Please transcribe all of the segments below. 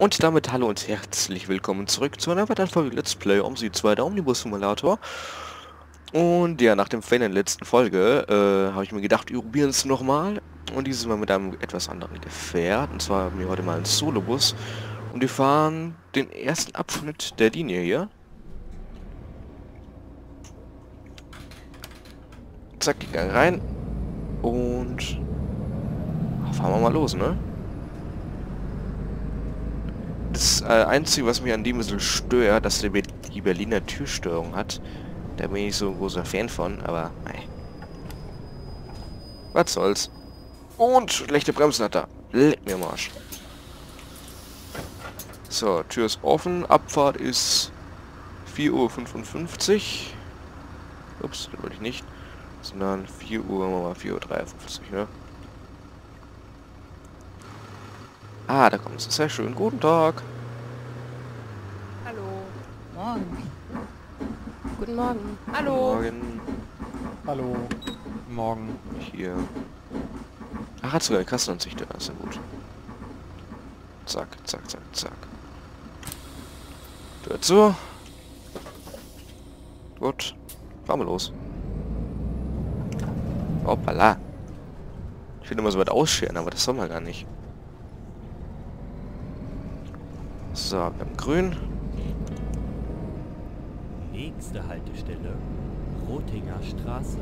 Und damit hallo und herzlich willkommen zurück zu einer weiteren Folge Let's Play OMSI 2, der Omnibus Simulator. Und ja, nach dem Fail in der letzten Folge habe ich mir gedacht, wir probieren es nochmal. Und dieses Mal mit einem etwas anderen Gefährt. Und zwar haben wir heute mal einen Solobus. Und wir fahren den ersten Abschnitt der Linie hier. Zack, die Gang rein. Und fahren wir mal los, ne? Das Einzige, was mich an dem ein bisschen stört, dass der die Berliner Türsteuerung hat. Da bin ich so ein großer Fan von, aber nein. Was soll's. Und schlechte Bremsen hat er. Leck mir am Arsch. So, Tür ist offen. Abfahrt ist 4:55 Uhr. Ups, das wollte ich nicht. Sondern 4 Uhr, machen wir mal 4:53 Uhr, ne? Ah, da kommt es. Sehr schön. Guten Tag. Hallo. Morgen. Guten Morgen. Hallo. Morgen. Hallo. Morgen. Hier. Ach, hat sogar eine Kassenansicht. Das ist ja gut. Zack, zack, zack, zack. Tür zu. Gut. Fahren wir los. Hoppala. Ich will immer so weit ausscheren, aber das soll man gar nicht. So, wir haben grün. Nächste Haltestelle, Rotinger Straße.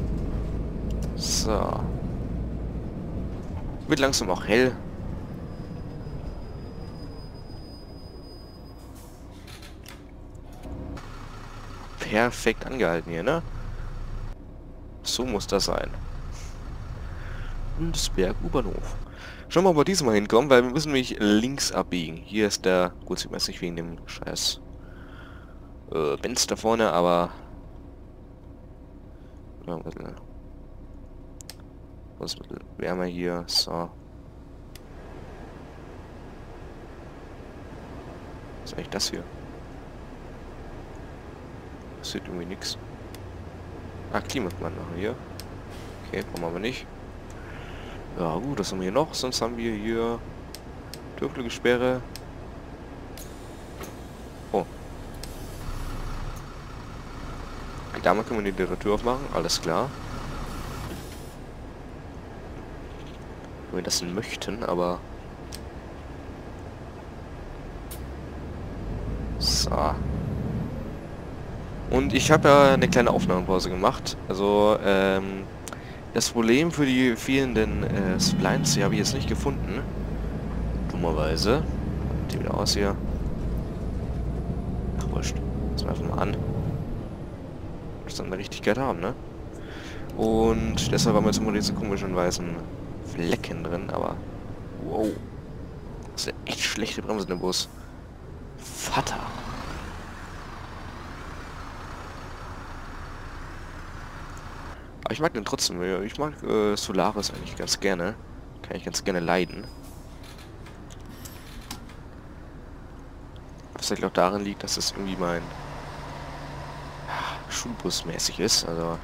So. Wird langsam auch hell. Perfekt angehalten hier, ne? So muss das sein. Und das Berg-U-Bahnhof. Schauen wir mal, ob wir diesmal hinkommen, weil wir müssen nämlich links abbiegen. Hier ist der... Gut, sieht man jetzt nicht wegen dem scheiß Benz da vorne, aber... Ja, ein bisschen... Was ein bisschen wärmer hier. So. Was ist eigentlich das hier? Das sieht irgendwie nichts. Ah, Klimaanlage hier. Okay, brauchen wir aber nicht. Ja gut, was haben wir hier noch? Sonst haben wir hier Türklingesperre. Oh. Damit können wir die Tür aufmachen, alles klar. Wenn wir das denn möchten, aber... So. Und ich habe ja eine kleine Aufnahmepause gemacht. Also, das Problem für die fehlenden Splines, die habe ich jetzt nicht gefunden. Dummerweise. Sieht wieder aus hier. Ach, wurscht. Lassen wir einfach mal an. Muss dann eine Richtigkeit haben, ne? Und deshalb haben wir jetzt immer diese komischen weißen Flecken drin, aber... Wow. Das ist eine echt schlechte Bremse im Bus. Vater. Aber ich mag den trotzdem. Ich mag Solaris eigentlich ganz gerne. Kann ich ganz gerne leiden. Was vielleicht auch darin liegt, dass es irgendwie mein Schulbus mäßig ist. Also...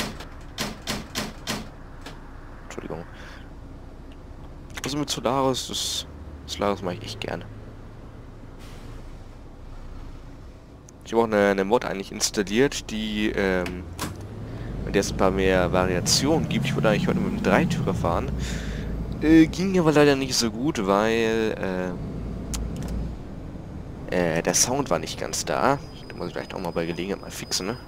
Entschuldigung. Also mit Solaris, Solaris mache ich echt gerne. Ich habe auch eine Mod eigentlich installiert, die, in der es ein paar mehr Variationen gibt. Ich wollte eigentlich heute mit einem Dreitürer fahren. Ging aber leider nicht so gut, weil, der Sound war nicht ganz da. Den muss ich vielleicht auch mal bei Gelegenheit mal fixen, ne?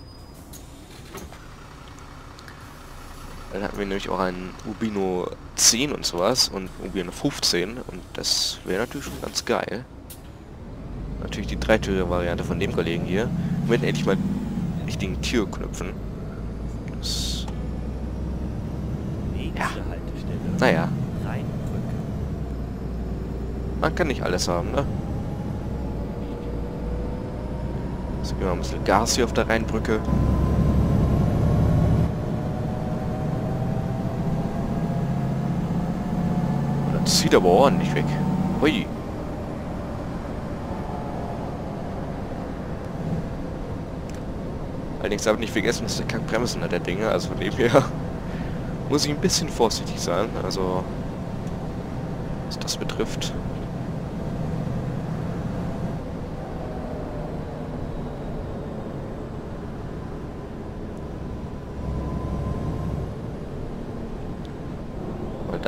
Dann hatten wir nämlich auch einen Urbino 10 und sowas und Urbino 15 und das wäre natürlich schon ganz geil. Natürlich die Dreitürer-Variante von dem Kollegen hier. Mit endlich mal richtigen Türknöpfen. Das... Nächste Haltestelle, Naja, Rheinbrücke. man kann nicht alles haben, ne? Jetzt geben wir mal ein bisschen Gas hier auf der Rheinbrücke. Und dann zieht er aber ordentlich weg. Hui. Allerdings habe ich nicht vergessen, dass der Kackbremsen hat, der Dinge. Also von dem her muss ich ein bisschen vorsichtig sein. Also was das betrifft.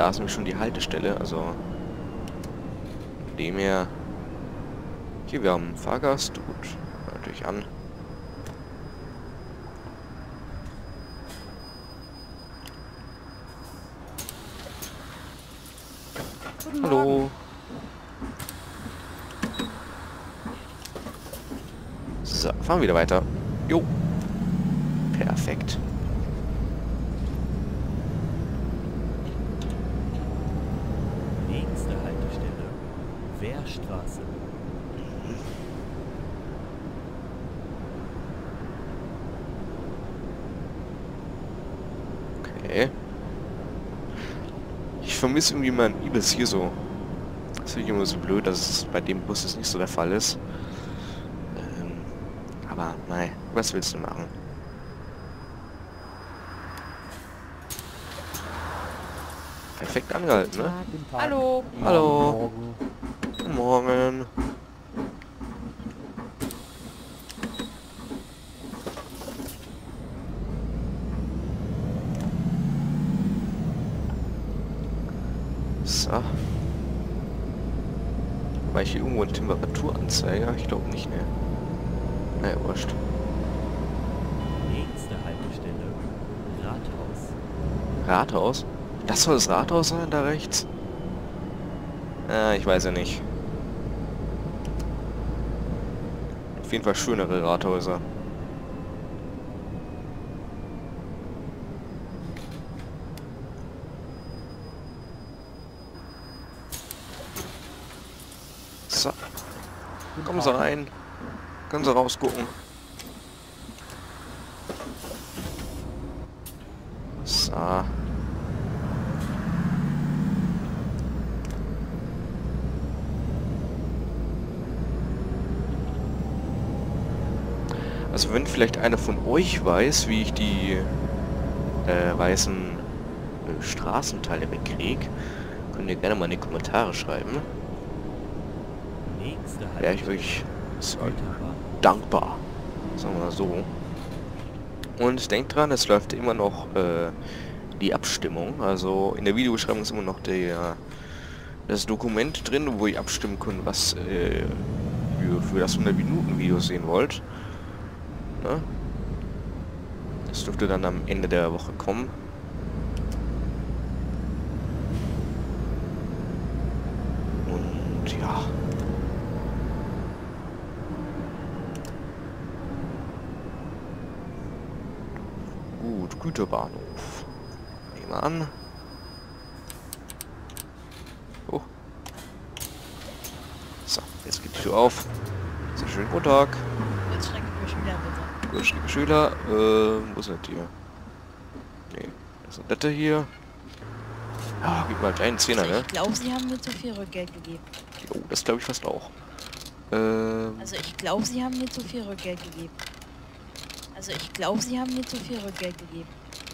da ist nämlich schon die Haltestelle, also von dem her. Hier, wir haben einen Fahrgast, gut, natürlich an. Guten Hallo. Morgen. So, fahren wir wieder weiter. Jo. Perfekt. Nächste Haltestelle, Wehrstraße. Okay. Ich vermisse irgendwie mein Ibis hier so. Das finde ich immer so blöd, dass es bei dem Bus jetzt nicht so der Fall ist. Aber nein, was willst du machen? Perfekt angehalten, ne? Guten Tag. Hallo. Hallo. Morgen. Guten Morgen. So. War ich hier irgendwo ein Temperaturanzeiger? Ich glaube nicht, ne? Naja, wurscht. Nächste Haltestelle, Rathaus. Rathaus? Das soll das Rathaus sein, da rechts? Ich weiß ja nicht. Auf jeden Fall schönere Rathäuser. So. Kommen Sie rein. Können Sie rausgucken. So. Also wenn vielleicht einer von euch weiß, wie ich die weißen Straßenteile wegkriege, könnt ihr gerne mal in die Kommentare schreiben. Nächste Wäre ich Haltestelle, euch Güterbahn. dankbar. Sagen wir mal so. Und denkt dran, es läuft immer noch die Abstimmung. Also in der Videobeschreibung ist immer noch das Dokument drin, wo ihr abstimmen könnt, was für das 100-Minuten-Video sehen wollt. Ne? Das dürfte dann am Ende der Woche kommen. Und ja. Gut, Güterbahnhof. Nehmen wir an. Oh. So, jetzt geht die Tür auf. Sehr schön, guten Tag. Jetzt schrecke ich mich wieder bitte. Gut, Schüler, wo ist das hier? Nee, das ist das hier. Ja, gib mal einen Zehner, Also ne? ich glaube, Sie haben mir zu viel Rückgeld gegeben. Jo, das glaube ich fast auch. Also ich glaube, Sie haben mir zu viel Rückgeld gegeben. Also ich glaube, Sie haben mir zu viel Rückgeld gegeben.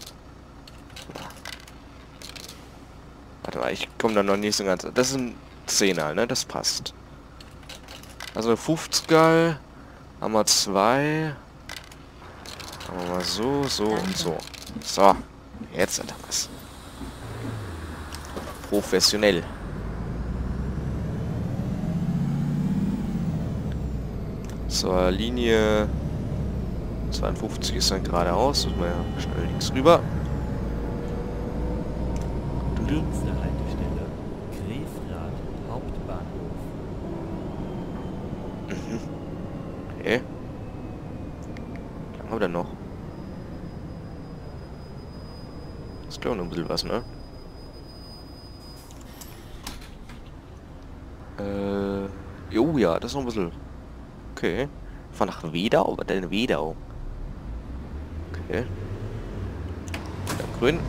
Warte mal, ich komme da noch nicht so ganz... Das ist ein Zehner, ne? Das passt. Also 50er haben wir 2. Machen wir mal so, so und so. So, jetzt hat er was. Professionell. Zur Linie 52 ist dann geradeaus. Müssen wir ja schnell links rüber. Nächste Haltestelle, Grefrath Hauptbahnhof. Okay. Dann haben wir dann noch. Das ist glaube ich noch ein bisschen was, ne? Jo, ja, das ist noch ein bisschen. Okay. Fahr nach Wedau? Was denn Wedau? Okay. Dann grün.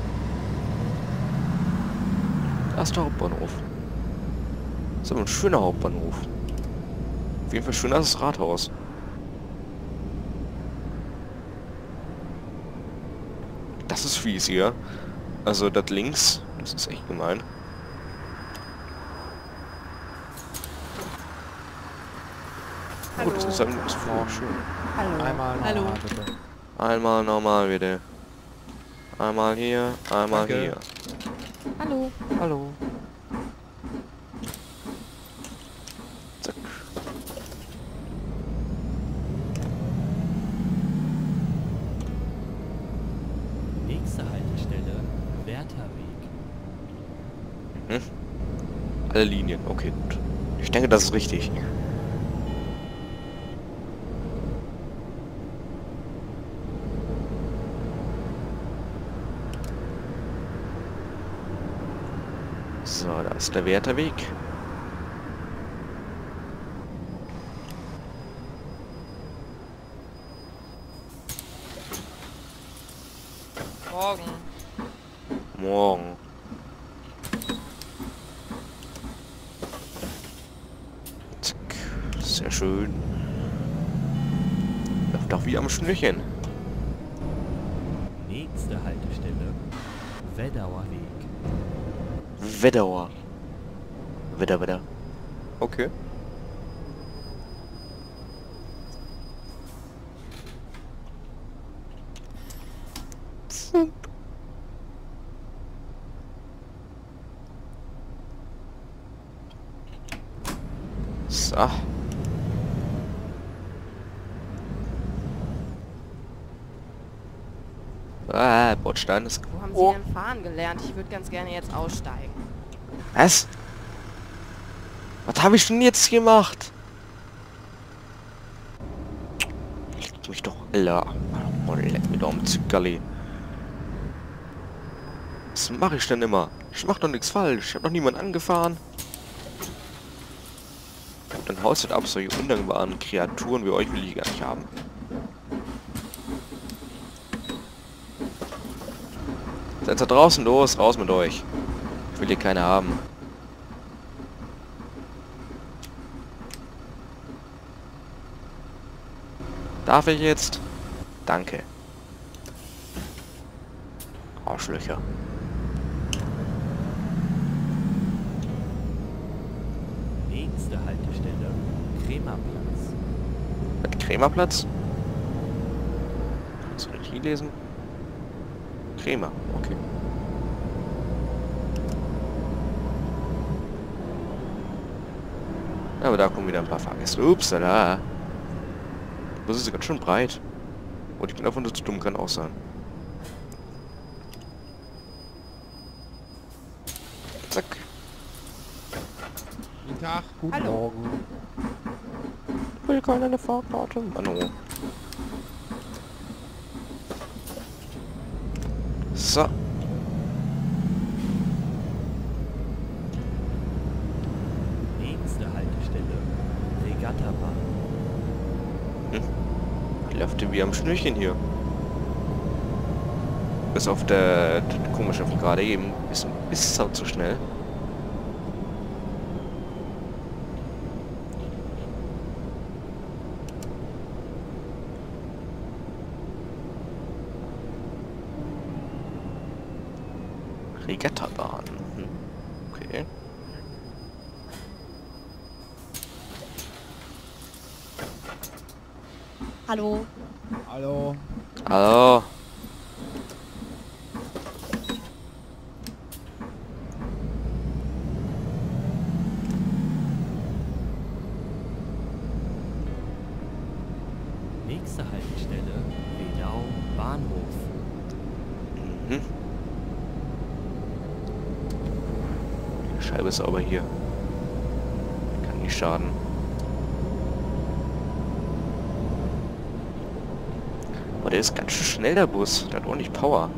Da ist der Hauptbahnhof. Das ist aber ein schöner Hauptbahnhof. Auf jeden Fall schöner als das Rathaus. Das ist fies hier. Also das links, das ist echt gemein. Hallo. Oh, das ist ein voll schön. Hallo. Einmal Hallo. normal, bitte. Einmal normal bitte. Einmal hier, einmal Danke. hier. Hallo. Hallo. Zack. Nächste Haltestelle, Wärterweg. Mhm. Alle Linien, okay, gut. Ich denke, das ist richtig. So, da ist der Wärterweg. Morgen. Morgen. Zack. Sehr schön. Läuft doch wie am Schnürchen. Nächste Haltestelle, Weddauer Weg. Weddauer. Wedder. Okay. So. Bordstein ist... Wo haben Oh. Sie denn fahren gelernt? Ich würde ganz gerne jetzt aussteigen. Was? Was habe ich denn jetzt gemacht? Leck mich doch, Alter. Oh, leck mich doch am Zuckerli. Was mache ich denn immer? Ich mache doch nichts falsch. Ich habe noch niemanden angefahren. Dann haustet ab, solche undankbaren Kreaturen wie euch will ich gar nicht haben. Seid da draußen los, raus mit euch. Ich will hier keine haben. Darf ich jetzt? Danke. Arschlöcher. Nächste Haltestelle, Krämerplatz. Mit Krämerplatz? Kannst du nicht lesen? Krämer, okay. Aber da kommen wieder ein paar Fahrgäste. Upsala. Das ist ganz schön breit. Und ich bin einfach nur zu dumm, kann auch sein. Zack. Guten Tag. Guten Hallo. Morgen. Willkommen an der Fahrkarte. Mano. So. Nächste Haltestelle, Regattabahn. Läuft wie am Schnürchen hier. Bis auf der komische von gerade eben. Ist halt zu schnell. Regattabahn. Okay. Hallo. Hallo. Hallo. Nächste Haltestelle, Wedau Bahnhof. Mhm. Die Scheibe ist sauber hier. Kann nicht schaden. Aber der ist ganz schön schnell, der Bus. Der hat ordentlich Power.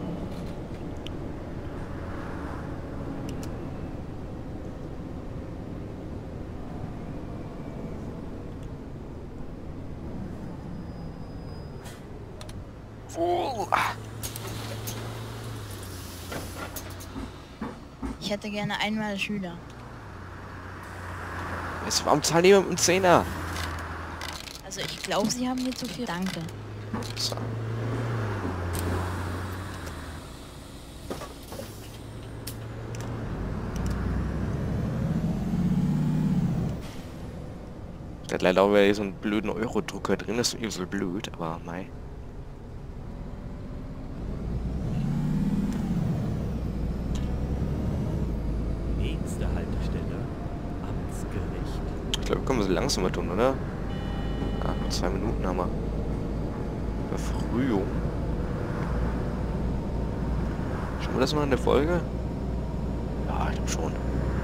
Ich hätte gerne einmal Schüler. Warum zahlen die mit einem Zehner? Also ich glaube, Sie haben mir zu viel. Danke. So. Der hat leider auch wieder so einen blöden Euro-Drucker drin, das ist so blöd, aber mei. Ich glaube, wir können so langsamer tun, oder? Ah, 2 Minuten haben wir. Verfrühung. Schauen wir das mal in der Folge? Ja, ich glaube schon.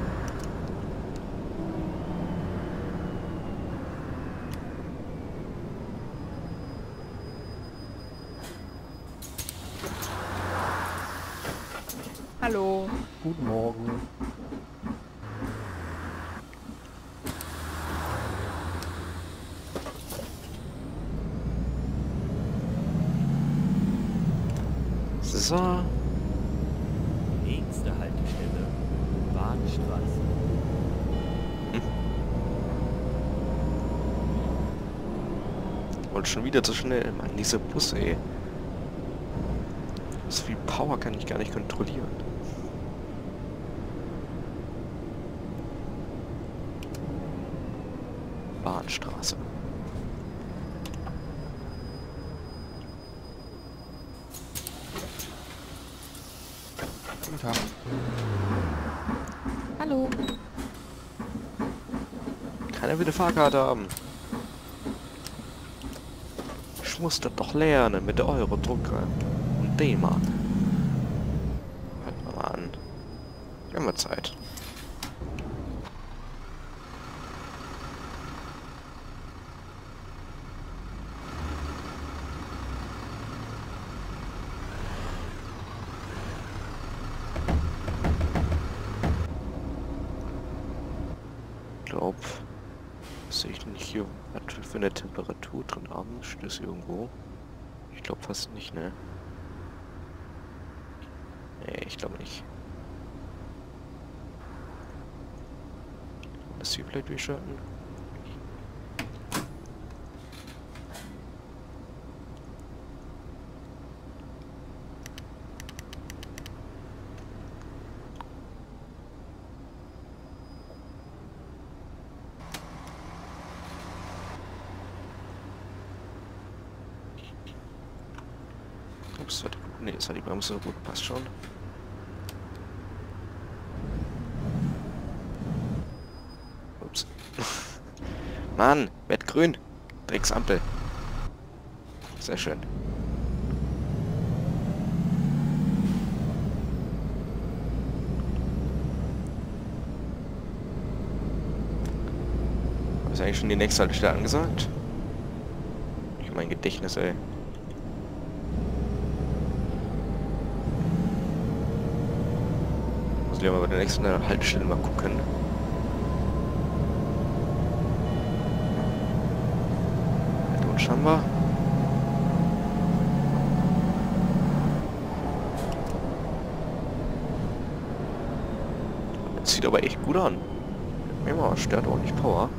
Hallo. Guten Morgen. So. Nächste Haltestelle, Bahnstraße. Wollte schon wieder zu schnell. Mann, diese Busse, ey. So viel Power kann ich gar nicht kontrollieren. Bahnstraße. Guten Tag. Hallo. Keiner will eine Fahrkarte haben. Ich muss das doch lernen mit der Euro-Drucker und D-Mark. Halt mal an. Wir haben wir Zeit. Ich glaube, sehe ich nicht hier, was für eine Temperatur drin haben. Steht das irgendwo? Ich glaube fast nicht, ne? Nee, ich glaube nicht. Das hier vielleicht durchschalten? Ups, war die, nee, das war die Bremse gut, passt schon. Ups. Mann, werd grün. Drecksampel. Sehr schön. Ist eigentlich schon die nächste Haltestelle angesagt? Ich mein Gedächtnis, ey. Muss ich mal bei der nächsten Haltestelle mal gucken. Dort schauen wir. Das sieht aber echt gut an. Immer stört auch nicht Power.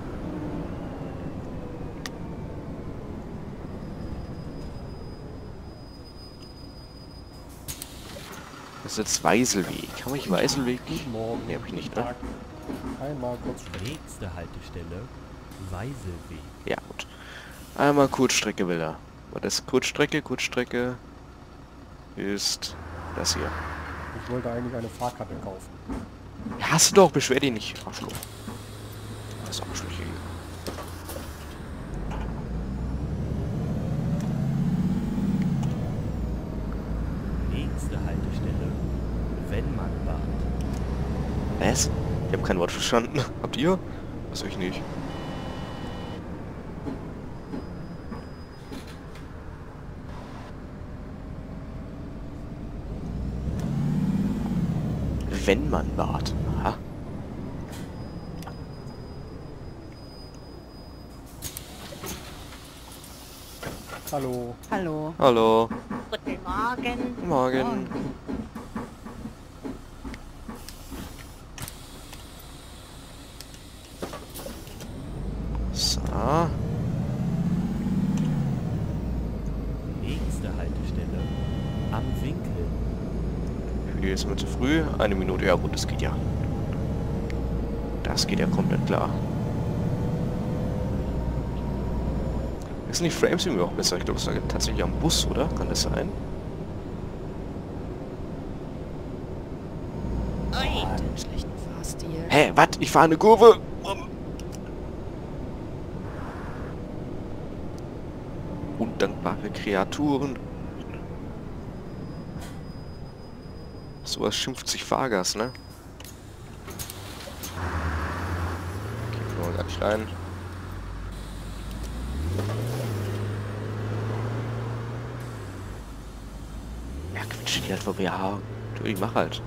Das ist jetzt Weiselweg. Haben wir hier Weiselweg? Guten Morgen. Ne, hab ich nicht, Guten ne? Tag. Einmal kurz sprechen. Nächste Haltestelle, Weiselweg. Ja, gut. Einmal Kurzstrecke will er. Aber das Kurzstrecke ist das hier. Ich wollte eigentlich eine Fahrkarte kaufen. Ja, hast du doch, beschwer dich nicht. Arschloch. Das ist Arschloch hier. Nächste Haltestelle, Wennmannbad. Was? Ich habe kein Wort verstanden. Habt ihr? Was ich nicht. Wennmannbad. Aha. Hallo. Hallo. Hallo. Guten Morgen. Guten Morgen. So. Nächste Haltestelle, am Winkel. Hier ist mir zu früh. 1 Minute. Ja gut, das geht ja. Das geht ja komplett klar. Ist nicht Frames irgendwie auch besser? Ich glaube, es war tatsächlich am Bus, oder? Kann das sein? Ui, den schlechten Fahrstil. Hä, was? Ich fahre eine Kurve. undankbare Kreaturen. Sowas schimpft sich Fahrgas, ne? Okay, wollen wir gar nicht rein. Ja, quitschen die halt vorbei. Ja, natürlich, mach halt.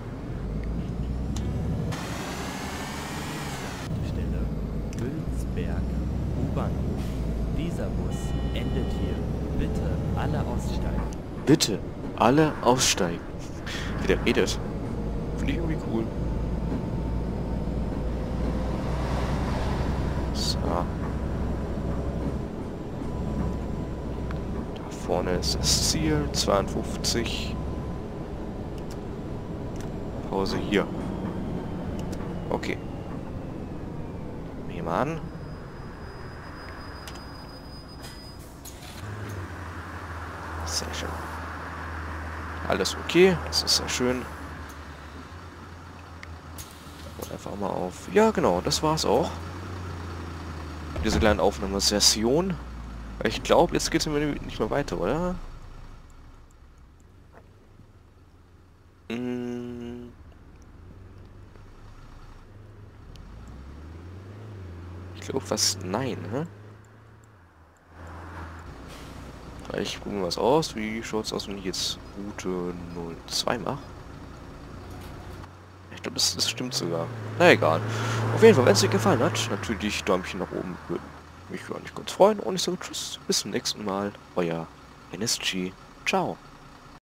Haltestelle Hülsberg U-Bahnhof. Dieser Bus endet hier. Bitte alle aussteigen. Bitte, alle aussteigen. Wie der redet. Finde ich irgendwie cool. So. Da vorne ist das Ziel. 52. Pause hier. Okay. Nehmen wir an. Sehr schön. Alles okay, das ist sehr schön. Und einfach mal auf... Ja, genau, das war's auch. Diese kleine Aufnahmesession. Ich glaube, jetzt geht es nicht mehr weiter, oder? Ich glaube fast nein, hä? Ich gucke mir was aus. Wie schaut es aus, wenn ich jetzt Route 02 mache? Ich glaube, das stimmt sogar. Na egal. Auf jeden Fall, wenn es dir gefallen hat, natürlich Däumchen nach oben. Würde mich gar nicht kurz freuen. Und ich sage tschüss, bis zum nächsten Mal. Euer NSG. Ciao.